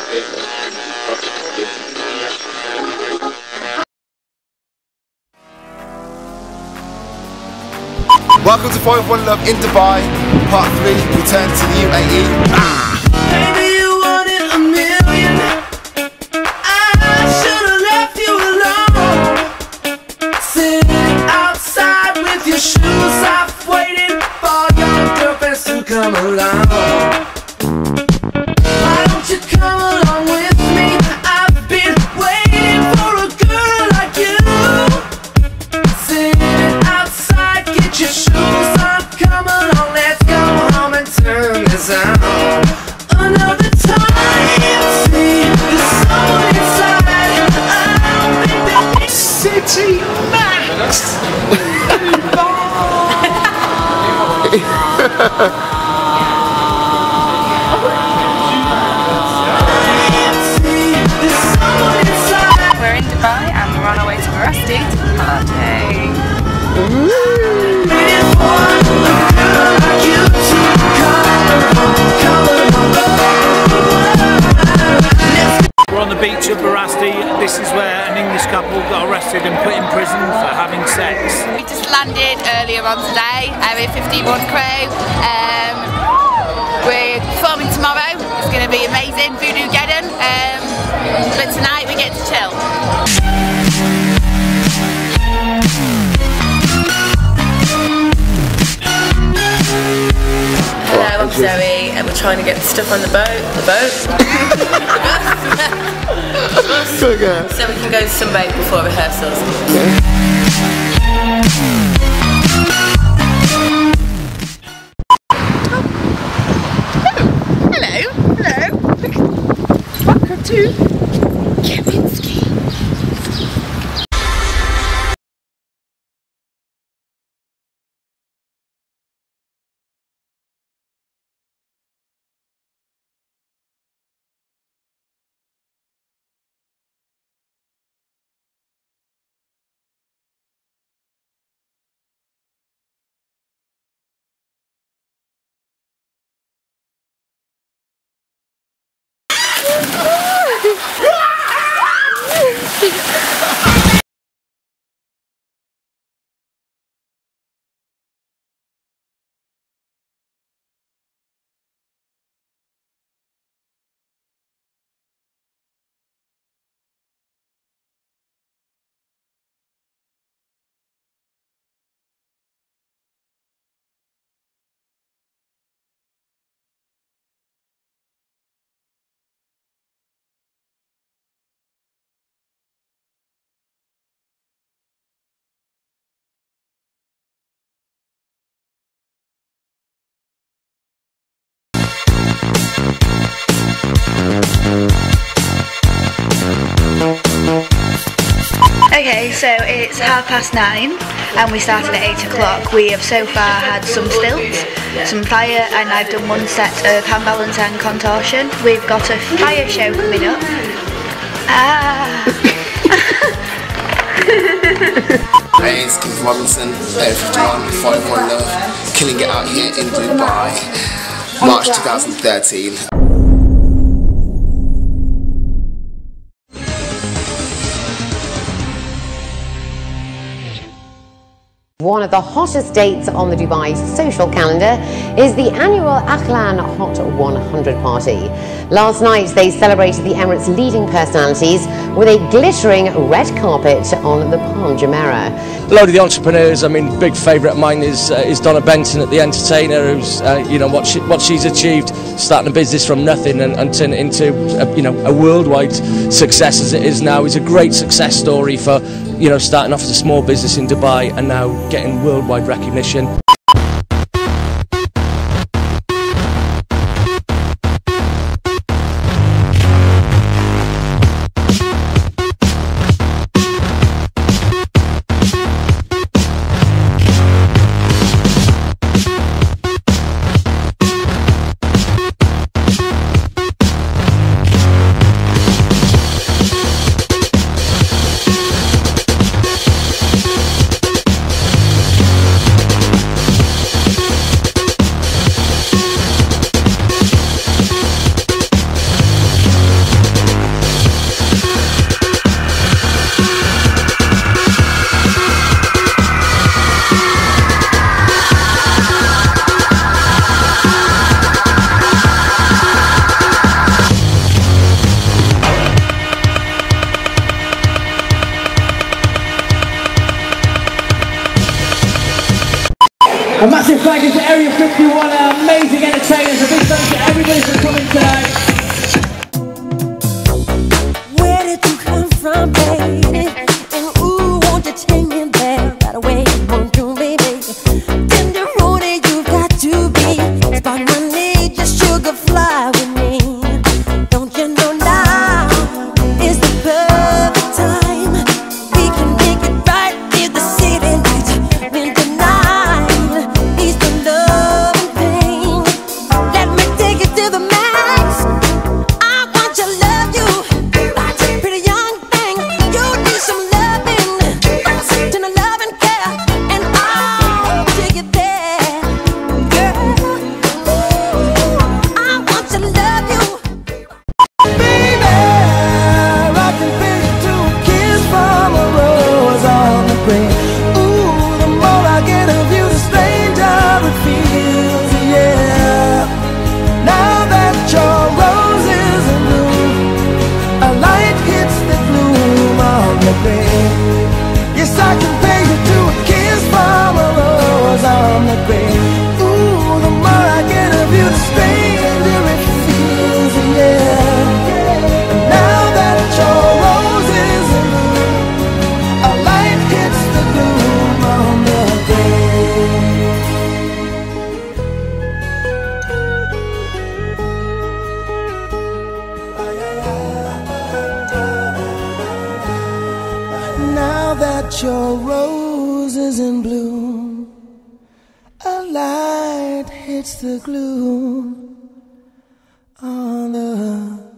Welcome to Falling for Love in Dubai, part 3, return to the UAE. Baby, you wanted a million. I should've left you alone, sitting outside with your shoes off, waiting for your girlfriends to come along. Why don't you come along with me? I've been waiting for a girl like you, sitting outside, get your shoes on, come along, let's go home and turn this on. Another time, see, there's someone inside. I don't think that City Max. We're in Dubai and we're on our way to Barasti to party. We're on the beach of Barasti. This is where an English couple got arrested and put in prison for having sex. We just landed earlier on today, Area 51 crew. We're performing tomorrow. It's going to be amazing, Voodoo Geddon. But tonight we get to chill. Hello, I'm Zoe, and we're trying to get the stuff on the boat. So we can go sunbathe before rehearsals. Hello. Welcome to Kempinski. Okay, so it's 9:30 and we started at 8 o'clock. We have so far had some stilts, some fire, and I've done one set of hand balance and contortion. We've got a fire show coming up. Hey, it's Keith Robinson, Area 51, Falling for Love, killing it out here in Dubai, March 2013. One of the hottest dates on the Dubai social calendar is the annual Akhlan Hot 100 party. Last night they celebrated the Emirates' leading personalities with a glittering red carpet on the Palm Jumeirah. A load of the entrepreneurs, I mean, big favourite of mine is Donna Benson at The Entertainer, who's, you know, what she's achieved, starting a business from nothing and turning it into, you know, a worldwide success as it is now. It's a great success story for, you know, starting off as a small business in Dubai and now getting worldwide recognition. put your roses in bloom. A light hits the glue on the